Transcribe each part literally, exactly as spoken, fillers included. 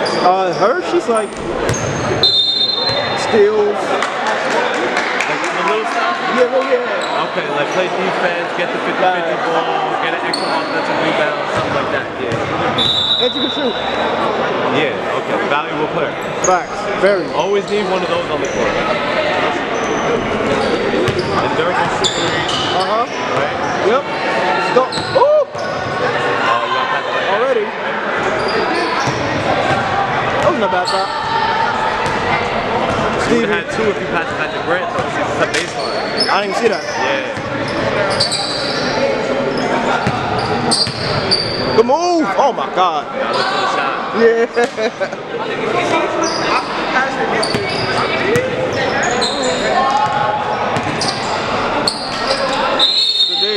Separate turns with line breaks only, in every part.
Uh, her, she's like steals.
Like the little stuff?
Yeah, well, yeah.
Okay, like play defense, get the fifty fifty ball, get an extra offensive rebound, something like that. Yeah.
And you can shoot.
Yeah, okay. Valuable player.
Facts. Very.
Always need one of those on the court. And durable shooter.
Uh-huh.
Right?
Yep. Let's go. Ooh!
Oh, you got that like
already. That wasn't a bad shot.
You would have had two if you passed it back to Grant, though. It's a baseline.
I didn't even see that.
Yeah.
Good move! Oh my God.
Gotta look for the shot.
Yeah. Good D.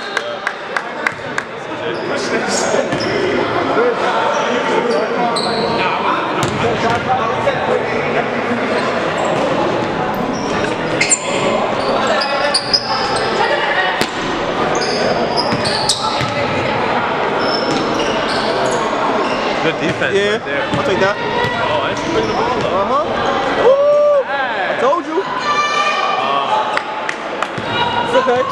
Good defense
Yeah,
right there.
I'll take that.
Oh, I should bring the ball up.
Uh-huh. Woo! I told you. It's okay.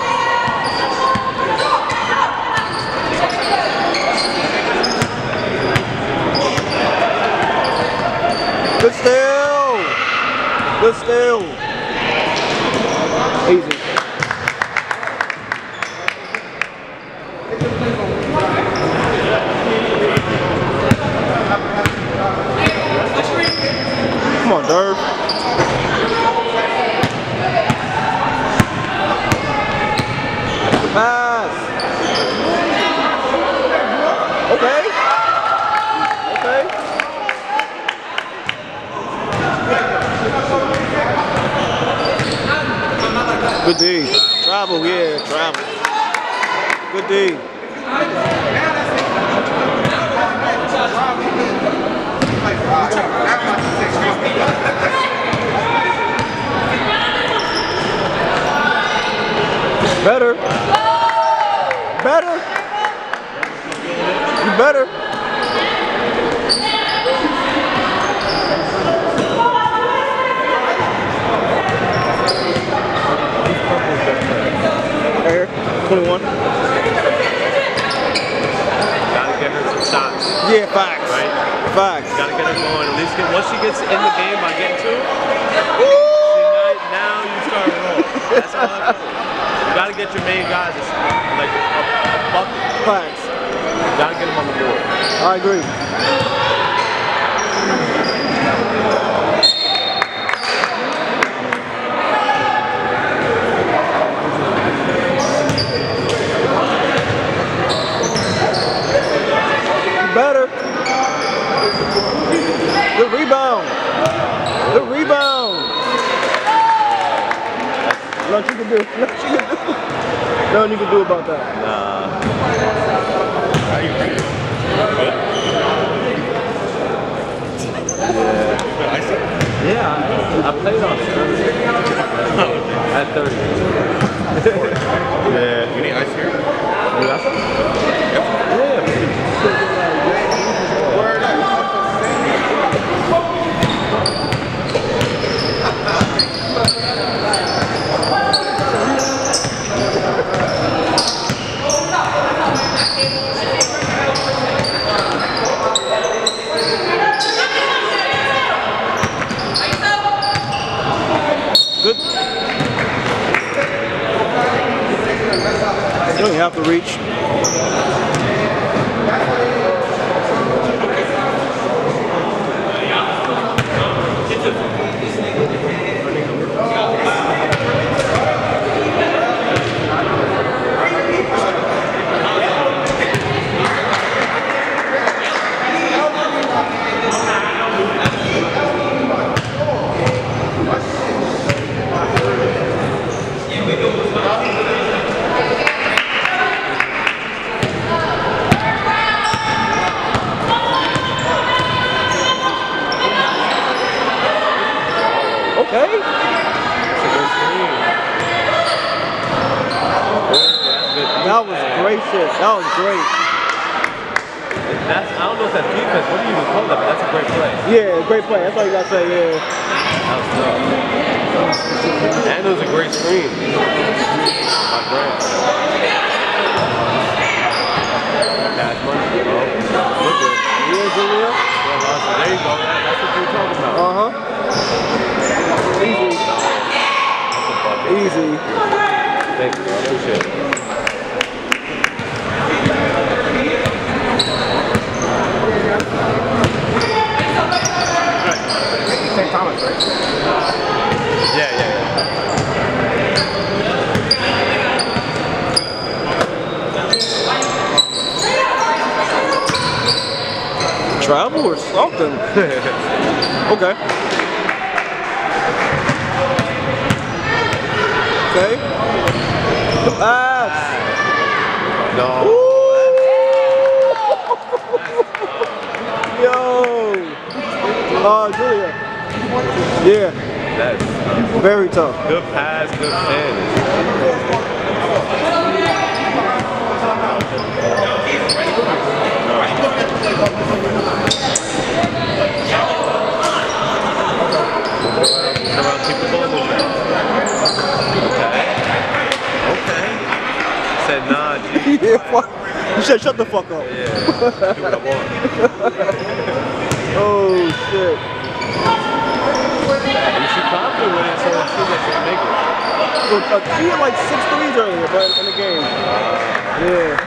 Good steal. Good steal. Easy. Come on, Derv. Pass. Okay. Okay. Good D. Travel, yeah, travel. Good D. Better. Better. You better. Right here, twenty-one.
Gotta get her some shots.
Yeah, facts.
Right?
Facts.
Gotta get her going. At least get, once she gets in the game by getting two, see, now, now you start rolling. That's all I know. You gotta get your main guys like a, a bucket.
Facts.
You gotta get them on the board.
I agree. Better. Good rebound. Good rebound. Nothing you can do. Nothing you can do. Nothing you can do about that.
Nah. Yeah. Yeah, I, I played on it. At thirty. Yeah.
You need ice here?
You got some? Yeah.
Word up.
Good. You don't have to reach. Okay. That was great shit. That was great.
That's, I don't know if that's defense. What do you even call that? But that's a great play.
Yeah, great play. That's all you gotta say. Yeah.
That was tough. And it was a great screen. My brain. Pass money. Oh, look good.
Yeah, Julia.
Yeah, Lawson. There you go. That's what you're talking about.
Uh huh. Easy.
That's a bucket.
Easy.
Thank you. Appreciate it.
Saint Thomas, right?
Yeah, yeah, yeah.
Travel or something. Okay. Okay. The pass.
No.
Yo. Uh, Julia. Yeah.
That's tough.
Very tough.
Good pass, good finish. Around, keep the ball moving. Okay. Okay. Said nah, G.
Yeah, fuck. You said shut the fuck up.
Yeah. Do what I want.
Oh shit.
You should confident with it, so it seems like you can make it.
So, uh, she had like six threes earlier, but in the game. Yeah.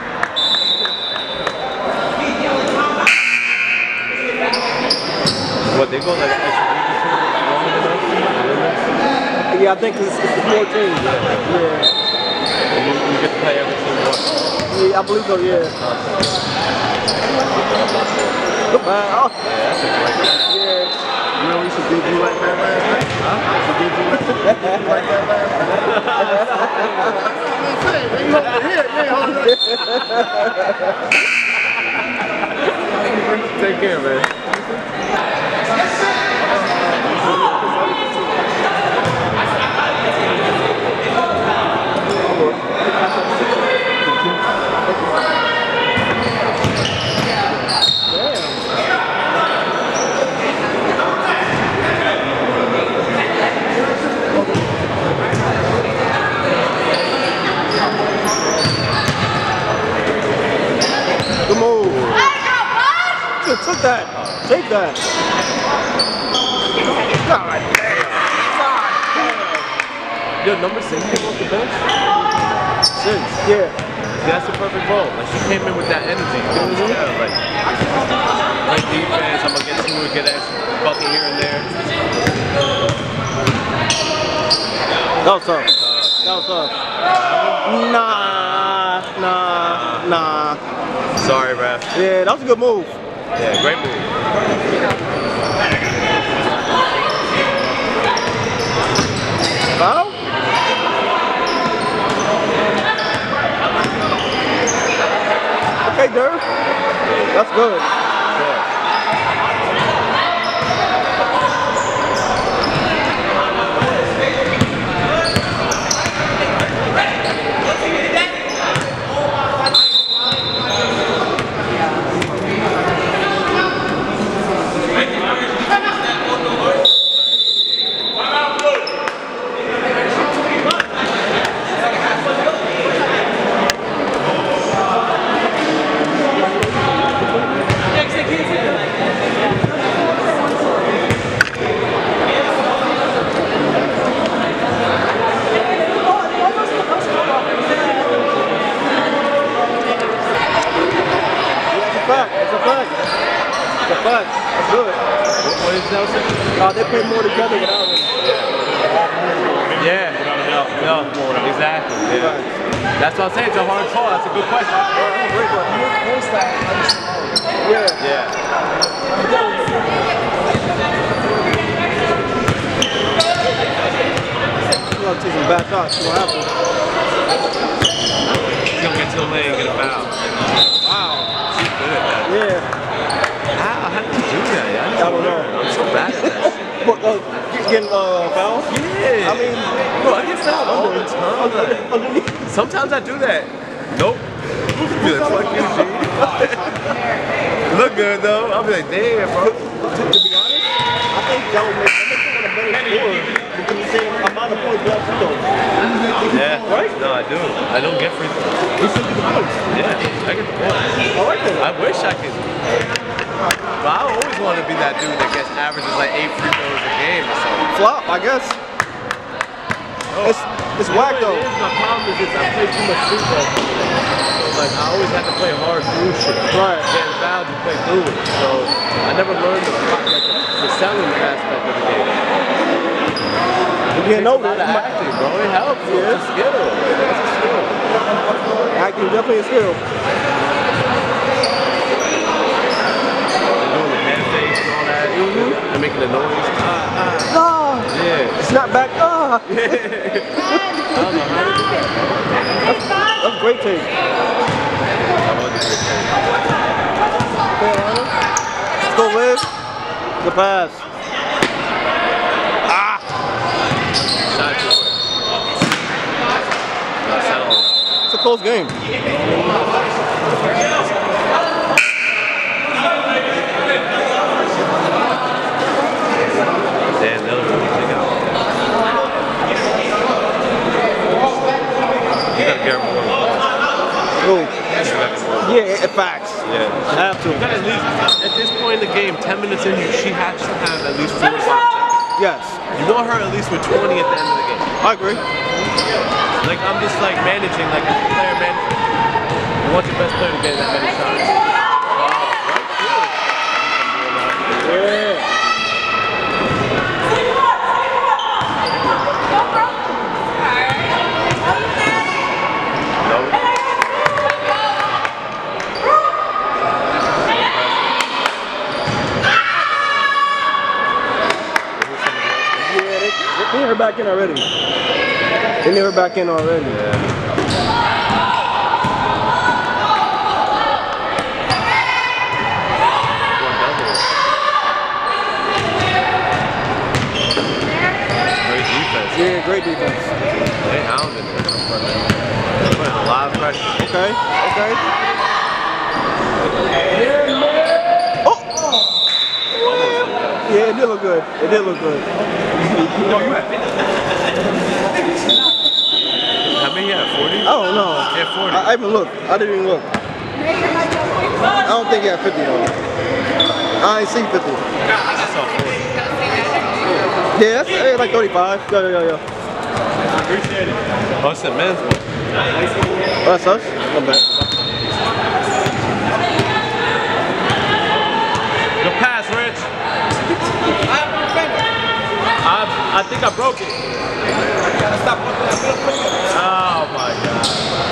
What, they go like an extra week or two longer than us?
Yeah, I think it's, it's four teams. Yeah.
And you, you get to play every team once.
Yeah, I believe so, yeah. Good man. Oh.
Yeah, that's a great play.
Yeah.
You know, we should did you like that last night? Huh? She did you like, did you like that last night?
Take care, man.
Good move. Good, took that. Take that. God damn.
Yo, number six came off the bench?
Six. Yeah.
That's the perfect role. Like, she came in with that energy. You know, yeah, like, play defense, I'm gonna get to it, get extra bucket here and there.
That was tough. That was tough. Nah. Nah. Nah.
Sorry, ref.
Yeah, that was a good move.
Yeah, great move.
Foul? Okay, Dirk. That's good.
Sure.
Uh, they play more together without him.
Yeah, no, no, exactly. Yeah. That's what I'm saying. It's a hard call. That's a good question.
Yeah.
Yeah.
She's gonna take some bad shots. She's gonna have to.
She's gonna get to the lane and get a foul. Wow. She's good at that.
Yeah.
How, how did you do that? I,
I don't know.
I'm so bad at that shit.
But, uh, getting uh, fouled?
Yeah.
I mean,
bro, I get fouled all the time.
underneath.
Sometimes I do that. Nope. Be like, fuck you, G. Look good though. I'll be like, damn, bro.
To be honest, I think that would make that makes him a better scorer because he's saying amount of points left free throws.
Yeah.
Right?
No, I do. I don't get free throws.
He still get the points.
Yeah, I get the points.
All right then.
I wish I could. But I always want to be that dude that gets averages like eight free throws a game or something.
Flop, I guess.
Oh,
It's it's whack though.
It is, my problem is this, I play too much free throw. So like I always have to play hard through shit.
Right.
Getting fouled to play through it. So I never learned the, like, the, the selling aspect of the game.
Yeah, no,
It's a lot of acting, bro. It helps.
Yeah.
It's a skill. It's a skill.
acting definitely a skill.
They're doing the handshakes and all that.
Mhm.
They're making the noise. Ah, ah.
Ah,
Yeah.
snap back. Ah,
I don't know how to do that, bro.
that's, that's great take. Carolina. Let's go, Liz. Good pass. Ah.
Not too quick. Not settle.
It's a close game.
Dan Miller, they got it. You gotta get more.
Ooh.
You gotta get more.
Yeah, facts.
Yeah.
I have to.
You gotta at least, at this point in the game, ten minutes in, she has to have at least four to five attempts.
Yes,
You want her at least with twenty at the end of the game.
I agree.
Like, I'm just like managing, like a player management. You want your best player to get that many shots.
Yeah. They need her back in already. They need her back in already.
Great defense.
Yeah, great defense.
They hounded it. They're putting a lot of pressure.
Okay, okay. Oh! Yeah, it did look good. It did look good.
How many you have? forty?
I don't know.
Yeah, forty.
I, I even looked. I didn't even look. I don't think he had fifty though. I ain't see fifty.
I saw forty.
Yeah, that's hey, like thirty-five. Yeah, yeah, yeah, yeah.
Appreciate it. Oh, it's the men's one.
Oh, that's us? Not bad.
Good pass, Rich. I, I think I broke it. Oh my God.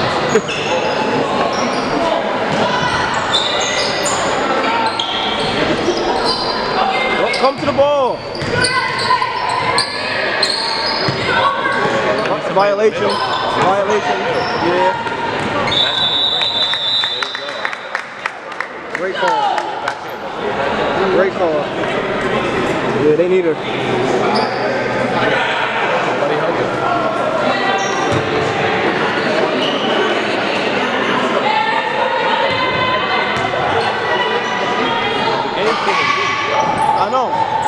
Well, come to the ball. Violation. Violation. Yeah. Great call. Great call. Yeah, they need her. I know.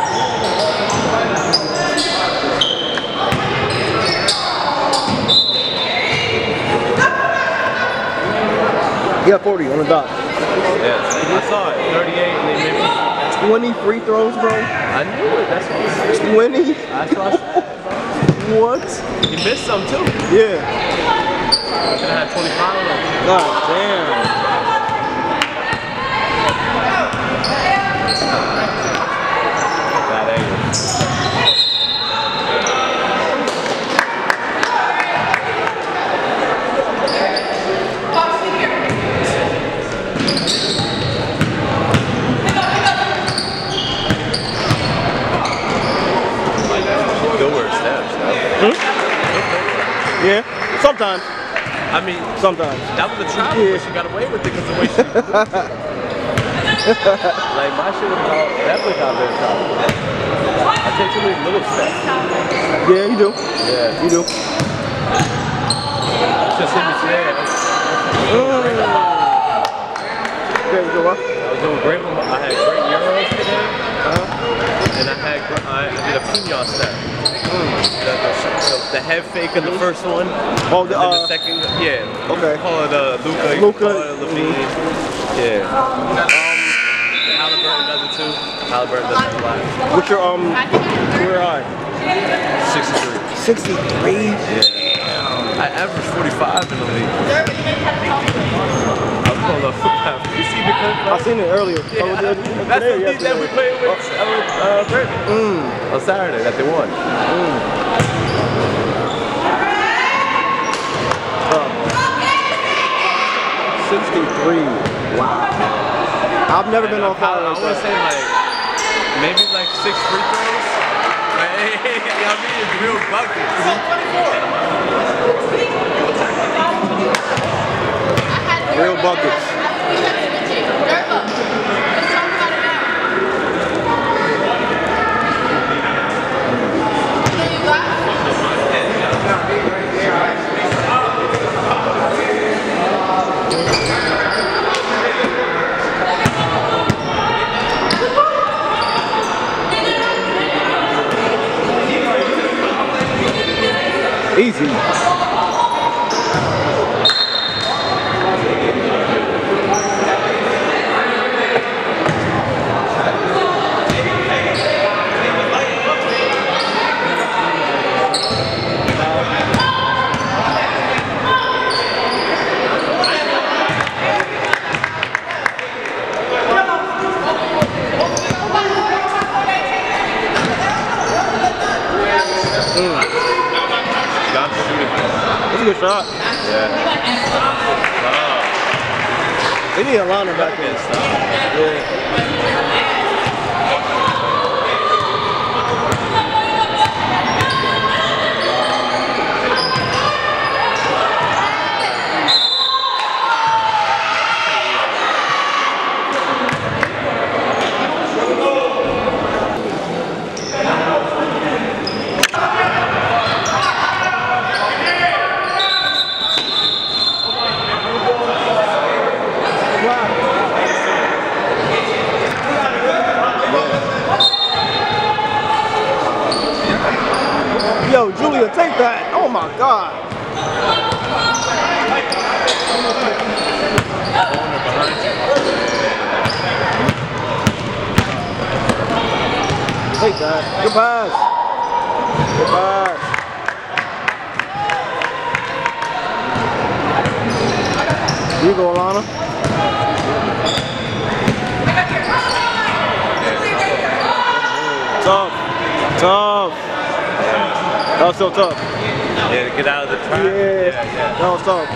He got forty on the dot.
Yeah, I saw it. thirty-eight and they made me.
twenty free throws, bro.
I knew it. That's what I said.
twenty?
That's what I said.
What?
He missed some too.
Yeah.
Should have had twenty-five on him.
God damn.
Bad angle. Go where it steps, though.
Hmm? Yeah. Sometimes.
I mean,
Sometimes.
that was a travel,
Yeah.
but she got away with it because the way she moved. Like, my shit was all, definitely not very travel. I take too many little steps.
Yeah, you do.
Yeah.
You do.
Just hit me today.
Mm. There you go, huh?
That was doing great with my, I had great euros today. Uh-huh. And I had I did a pignon step. Mm. The, the, the head fake in the first one.
Oh, the,
and then
uh,
the second, yeah.
Okay.
Call it uh, Luca.
Luca.
Call it Levine. Mm-hmm. Yeah. Um, Halliburton does it too. Halliburton does it a lot.
What's your um career high?
sixty-three.
sixty-three?
Yeah. I averaged forty-five in the league. I was pulling up. You see the clip?
I seen it earlier.
Yeah.
Oh, did,
That's the league that we played with uh, uh, Brittany.
Mm.
On Saturday that they won.
Mm. Uh, sixty-three. Wow. I've never been on fire.
I, I
like
would
that.
say like maybe like six free throws. Like, hey, hey, hey, I mean, it's real buckets.
Real buckets. Easy. That's a good shot.
Yeah.
They need a liner back there. Yeah. Yo, Julia, take that. Oh my God. Take that. Good pass. Good pass. Here you go, Alana. Tough. Tough. That was so tough.
Yeah, to get out of the trap.
Yeah,
Yeah, yeah.
that was tough.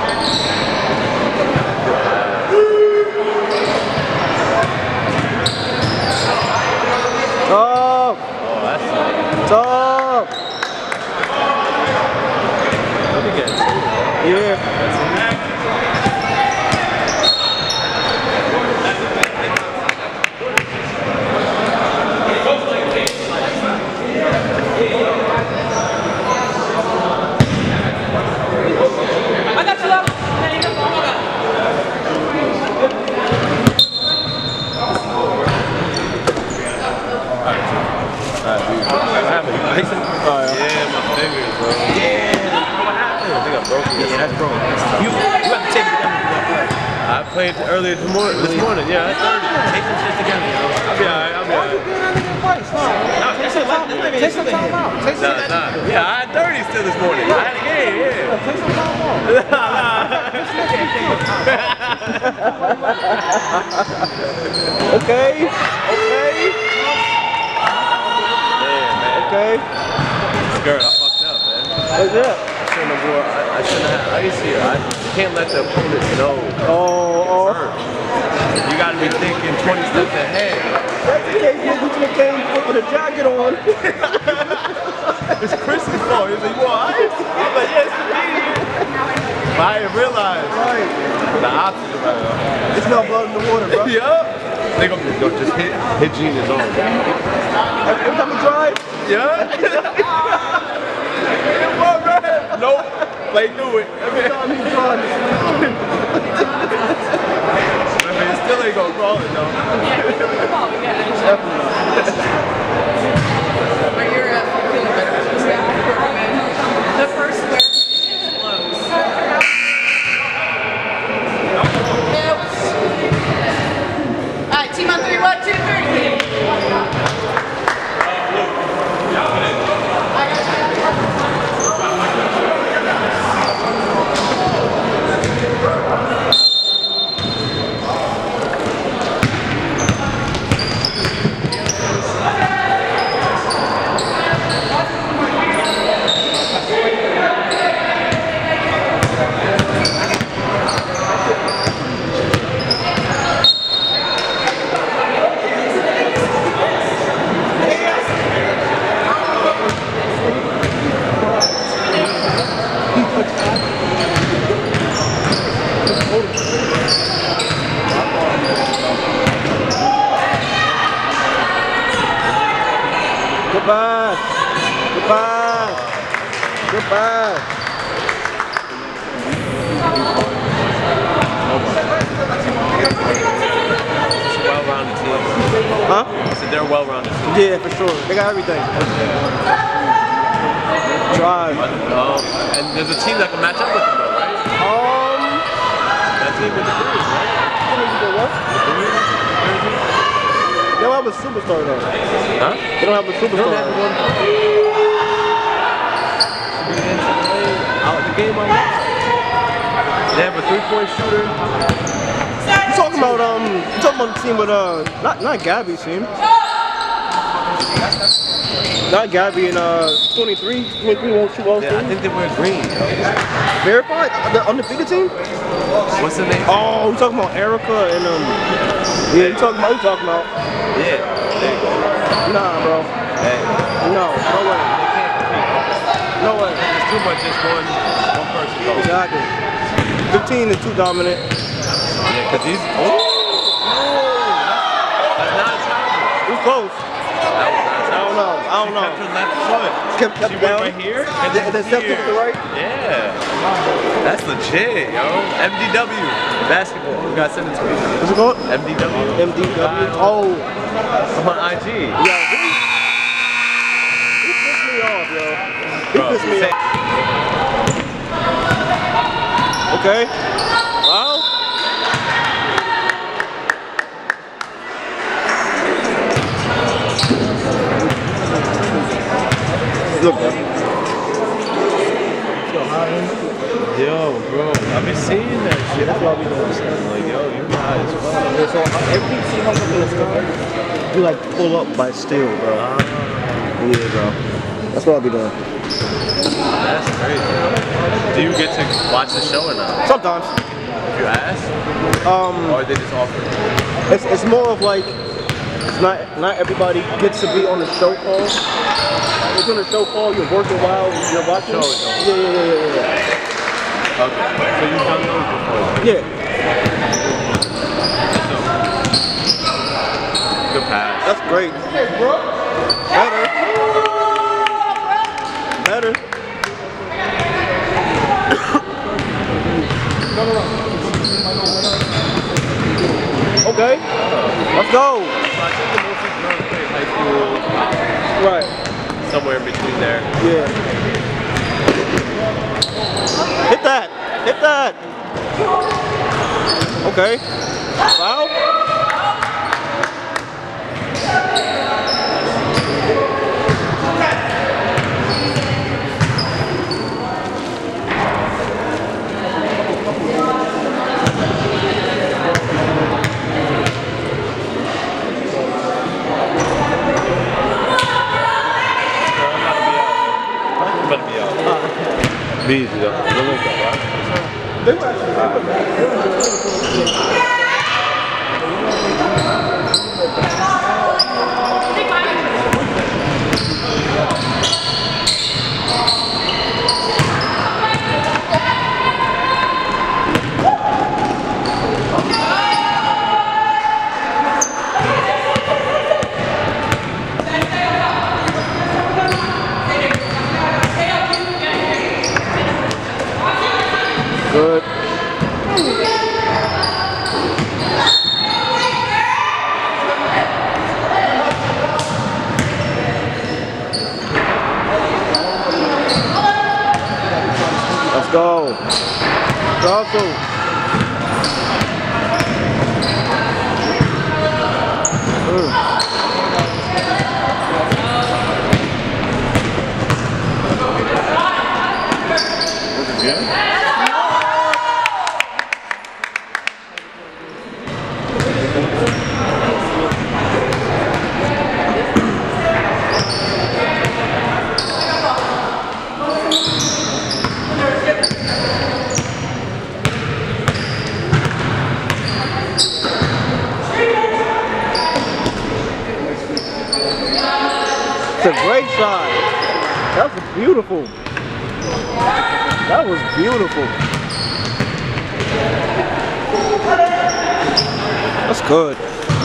Tough.
Oh, that's tough.
Tough.
Let me get it.
Yeah.
Yeah, my fingers, bro. Yeah. What happened? I think I broke it.
Yeah, that's broke. You, you have to take it together.
I played earlier this morning. This morning, yeah, that's thirty.
Take some shit together, yo.
I'll be alright. I'll be alright.
Take some time out. Take some time out. Take some
Nah, nah. Yeah, I had thirty still this morning. I had a game, yeah.
Take some time out.
Okay. Okay.
Yeah, man.
Okay.
Skirt, I fucked up, man.
What's that?
I shouldn't have wore, I, I shouldn't have had ice here. I can't let the opponent know.
Oh, oh.
Hurt. You gotta be thinking twenty steps ahead.
That's the case. You should have came with a jacket on.
It's Chris's fault. He's like, you want ice? I'm like, yes, indeed. But I didn't realize.
Right.
The opposite right now.
It's not blood in the water, bro.
Yup. They gonna go just hit, hit Gene his own.
Every time we drive,
Yeah. Nope. Play through it.
every time he drives.
Remember his still ain't gonna call it though.
Yeah, come on, we got it.
Definitely.
But you're uh, feeling better. The first square is close. All right, team on three, one, two, three.
Good pass. Good pass. Good pass.
It's a well-rounded team.
Huh?
I said they're a well-rounded team.
Yeah, for sure. They got everything. Drive.
Um, and there's a team that can match up with them though, right?
Um,
That team with the Breeze, right?
they don't have a superstar though.
Huh?
They don't have a superstar.
Out the game on that. They have a three-point shooter.
You talking about um? You talking about the team with uh? Not not Gabby's team. Not Gabby and uh twenty-three. twenty-three won't shoot all
Yeah, I think they wear green.
Verified? The undefeated team?
What's the name?
Oh, we talking about Erica and um. Yeah, you talking about? You talking about?
Yeah. There you go.
Nah, bro.
Hey,
No, no way.
they can't compete.
No way.
It's too much. Just one, one person goes.
Exactly. fifteen is too dominant.
Yeah, because he's. Oh! That's not a challenge.
It was close.
That was not a
I don't
challenge.
know. I don't
She
know.
kept her left foot.
Kept, kept
She
down.
went right here and
then,
then
then stepped
here.
to the right.
Yeah. That's legit, yo. M D W. Basketball. You gotta send it to me.
What's it called?
M D W.
M D W. Oh.
I'm on I G.
Yo, he, he pissed me off, yo. He
Bro,
pissed me
say-
off. Okay. Wow. Look, bro.
Yo, bro. I've been seeing that shit. That's why we don't understand. Like, yo, you high as well.
Yeah, so uh, every team comes up in the sky, you like pull up by steal, bro.
Ah,
Yeah, bro. That's what I'll be doing.
that's crazy. Do you get to watch the show or not?
Sometimes.
If you ask?
Um,
Or they just offer it?
it's, it's more of like, it's not not everybody gets to be on the show call. If you're on the show call, you're working while you're watching.
Show it,
Yeah, yeah, yeah, yeah, yeah.
Okay. So you've done those before?
Yeah.
Good pass.
That's great. Better. Better. Okay. Let's go.
I think the most is going to play high school,
Right.
somewhere in between there.
Yeah. Hit that. Hit that. Okay. Foul.
I'm about to be out. Be easy though. Don't look up, right?
They were actually. Good. go. Russell. Mm. It's a great shot. That was beautiful. That was beautiful. That's good.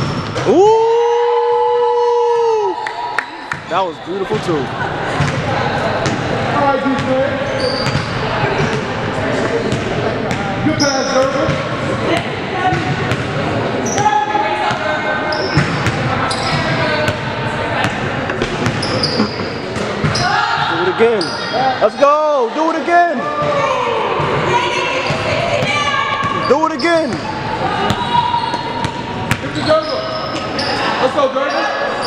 Ooh! That was beautiful too.
All right, defense. Good pass, Durban.
Do it again. Let's go. Do it again. Do it again.
Get the Durban. Let's go, Durban.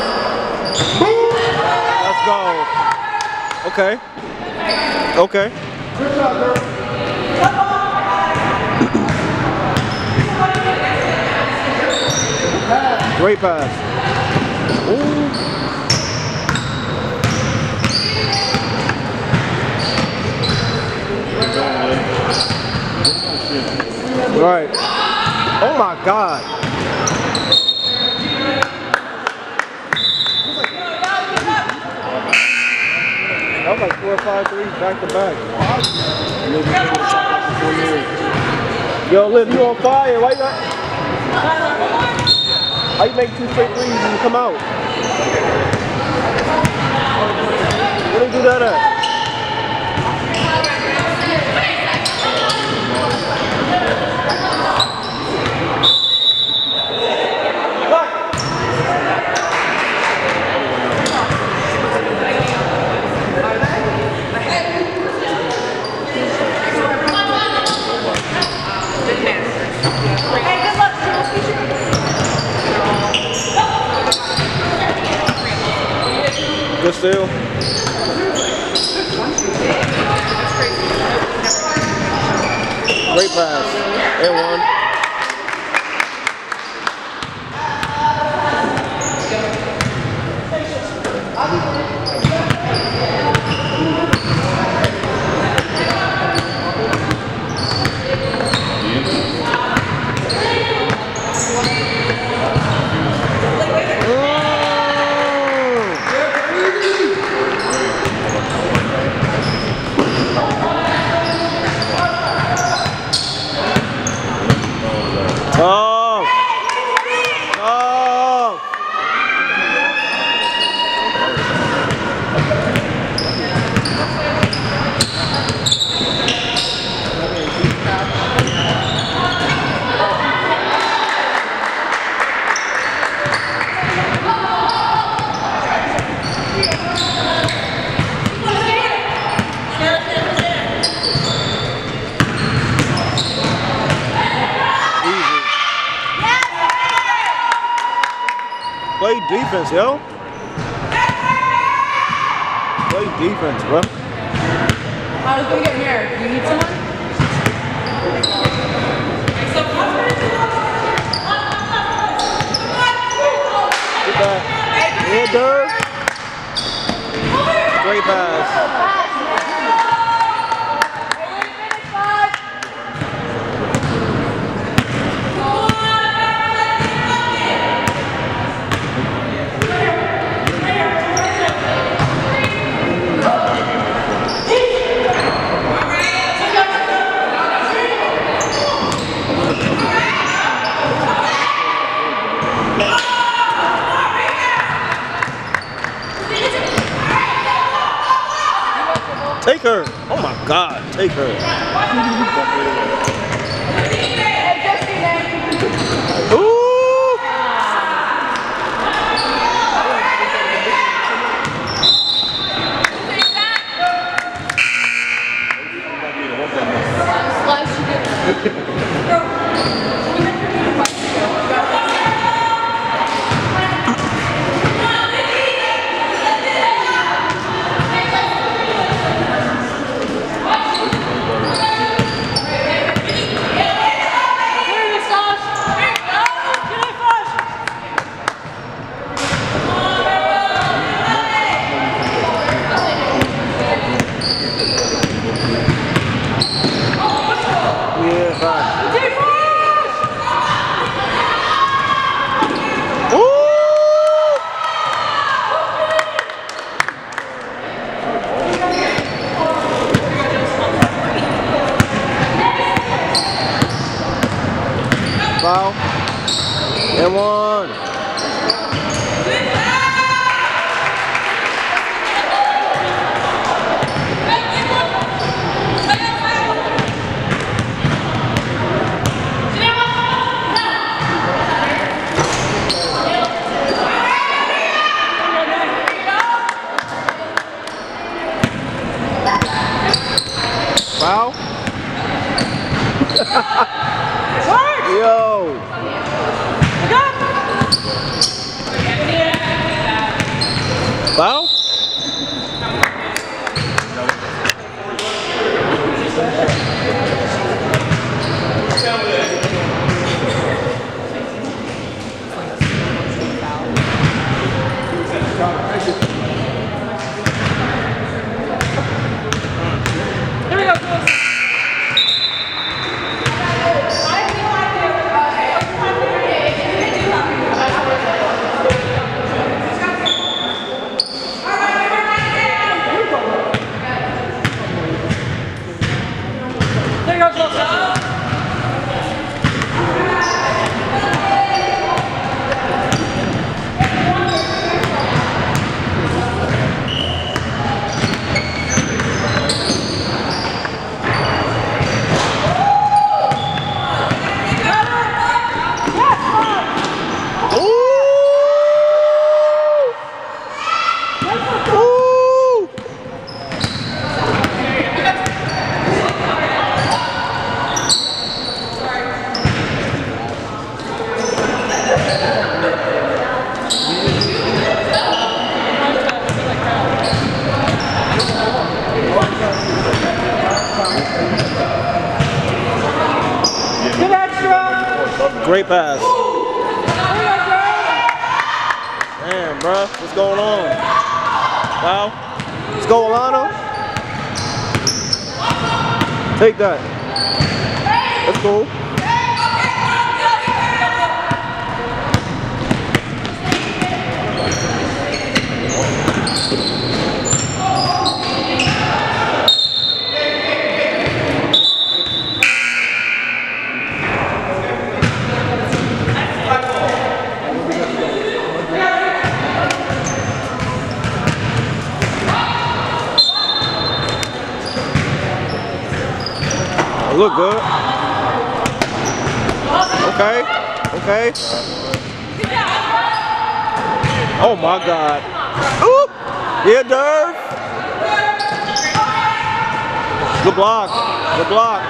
Let's go. Okay. Okay.
Good shot, Durban.
Great pass. Ooh. Right. Oh my God. That was like four or five threes back to back. Yo, Liv, you on fire? Why you not? How you make two straight threes and you come out? Where did you do that at? Good steal. Great pass. And one. Oh! Oh! Play defense, yo. Play defense, bro.
I was gonna get married. Do you need someone?
Get back. Yeah, Dirk. Great pass. Take her. Oh my God, take her. Ooh. And one. Foul. Yo. Foul. Great pass. Damn, bro. What's going on? Wow. Let's go, Alana. Take that. That's cool. Look good. Okay. Okay. Oh my God. Ooh. Yeah, Durf. Good block. Good block.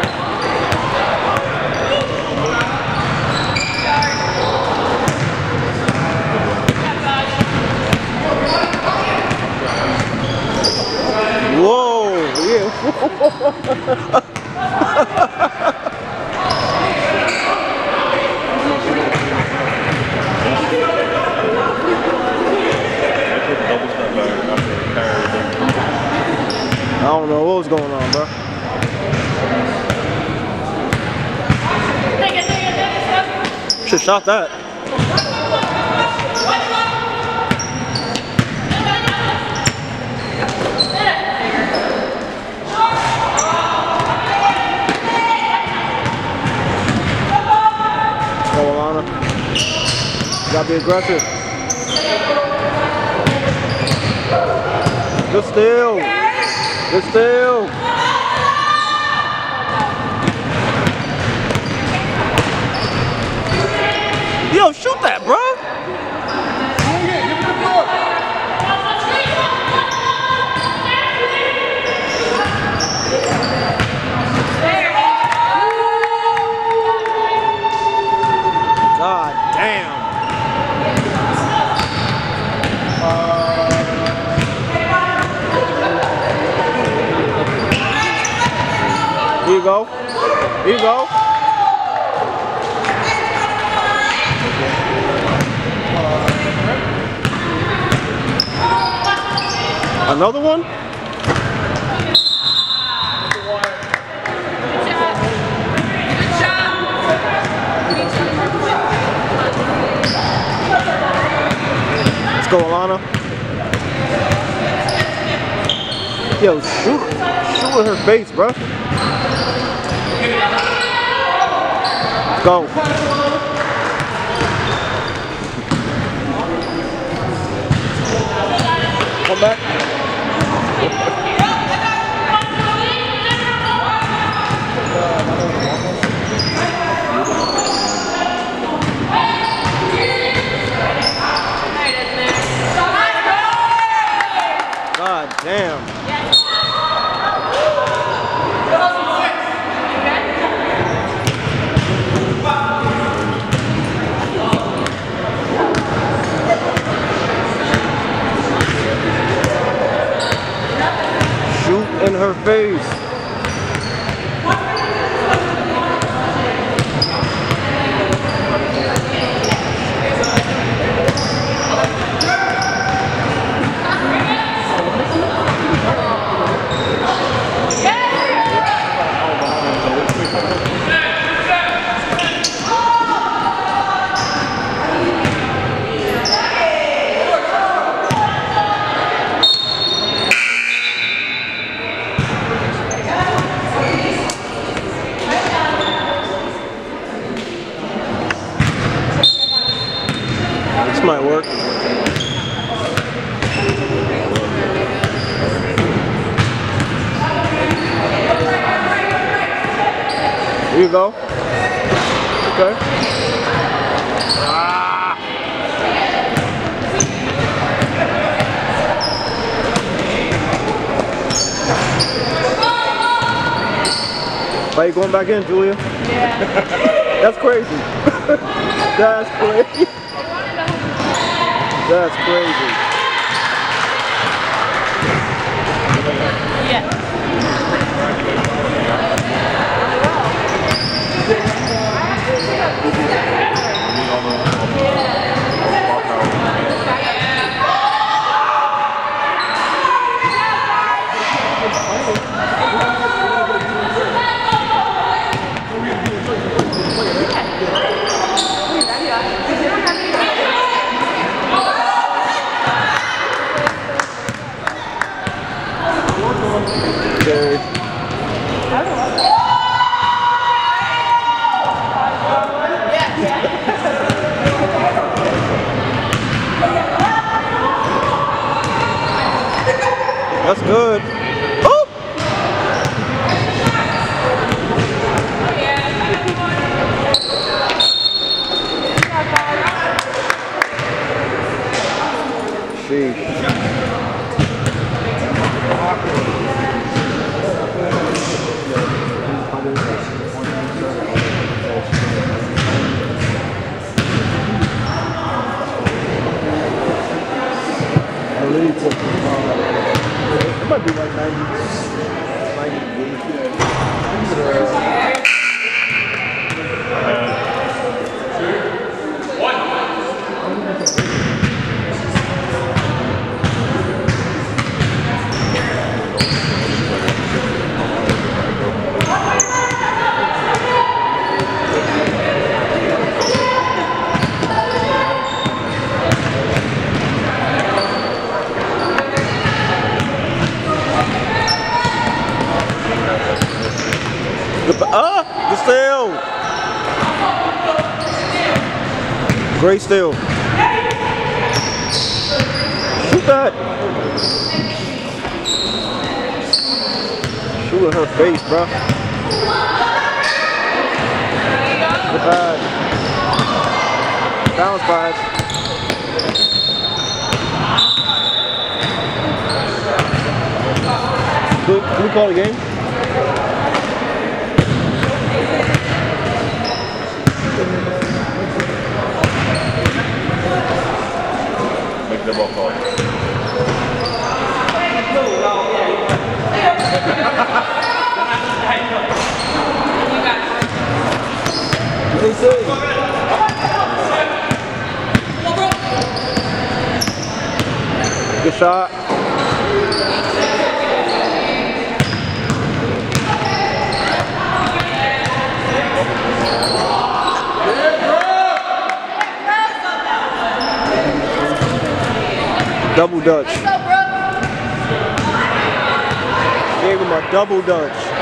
Whoa. Yeah. I don't know what was going on, bro. Should shot that. Go, Alana. You gotta be aggressive. Good steal. Good steal. Yo, shoot that, bro. God damn. Here you go. Here you go. Another one? Let's go, Alana. Yo, shoot. Shoot in her face, bro. Go. come back? God damn. Shoot in her face. This might work. Here you go. Okay. Ah. Why are you going back in, Julia?
Yeah.
That's crazy. That's crazy. That's crazy.
Yeah.
Okay. That's good. Oh! Sheesh. It might be like ninety, ninety-eight. The, ah, the steal. Great steal. Shoot that. Shoot in her face, bro. Good pass. Bounce pass. Can, can we call the game?
Make them all call.
They say. Good shot. Double Dutch. Gave him a double Dutch.